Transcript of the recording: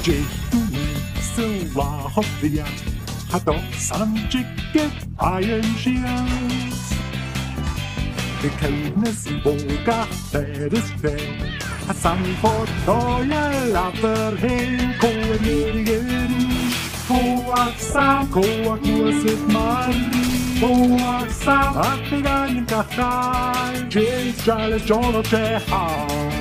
Syla hoffiad, had o sam jiget iron shields. The kindness in boga fair is fair. A sam for royal after him, go in. Go sam, go was it man. Go sam, at the gun in Cathai, James Charles John O'Shea.